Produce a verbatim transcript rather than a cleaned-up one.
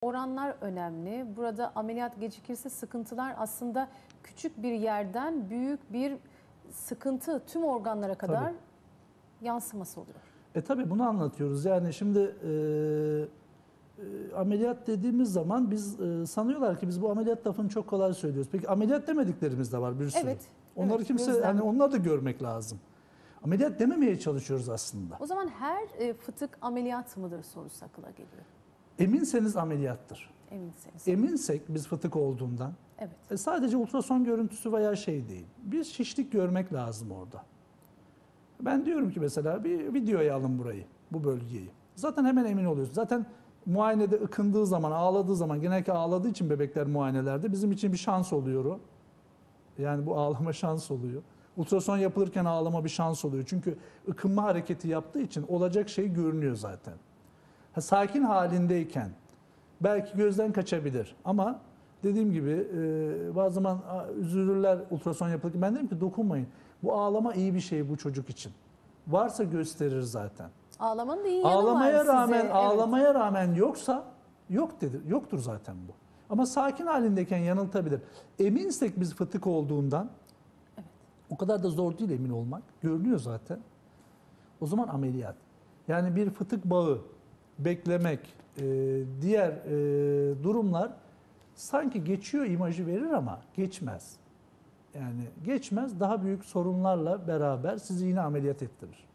Oranlar önemli. Burada ameliyat gecikirse sıkıntılar aslında küçük bir yerden büyük bir sıkıntı tüm organlara kadar Tabii. yansıması oluyor. E tabii bunu anlatıyoruz. Yani şimdi e, e, ameliyat dediğimiz zaman biz e, sanıyorlar ki biz bu ameliyat lafını çok kolay söylüyoruz. Peki ameliyat demediklerimiz de var bir sürü. Evet. Onları evet, kimse gözlem. hani onları da görmek lazım. Ameliyat dememeye çalışıyoruz aslında. O zaman her e, fıtık ameliyat mıdır sorusu akıla geliyor. Eminseniz ameliyattır. Eminseniz. Eminsek biz fıtık olduğundan Evet. e, sadece ultrason görüntüsü veya şey değil. Bir şişlik görmek lazım orada. Ben diyorum ki mesela bir videoya alın burayı, bu bölgeyi. Zaten hemen emin oluyorsun. Zaten muayenede ıkındığı zaman, ağladığı zaman, genellikle ağladığı için bebekler muayenelerde bizim için bir şans oluyor o. Yani bu ağlama şans oluyor. Ultrason yapılırken ağlama bir şans oluyor. Çünkü ıkınma hareketi yaptığı için olacak şey görünüyor zaten. Ha, sakin halindeyken belki gözden kaçabilir ama dediğim gibi e, bazı zaman a, üzülürler ultrason yapılırken. Ben dedim ki dokunmayın. Bu ağlama iyi bir şey bu çocuk için. Varsa gösterir zaten. Ağlamanın da iyi yanı Ağlamaya var rağmen size. ağlamaya evet. rağmen yoksa yok dedi. Yoktur zaten bu. Ama sakin halindeyken yanıltabilir. Eminsek biz fıtık olduğundan Evet. o kadar da zor değil emin olmak. Görünüyor zaten. O zaman ameliyat. Yani bir fıtık bağı beklemek, e, diğer e, durumlar sanki geçiyor imajı verir ama geçmez. Yani geçmez, daha büyük sorunlarla beraber sizi yine ameliyat ettirir.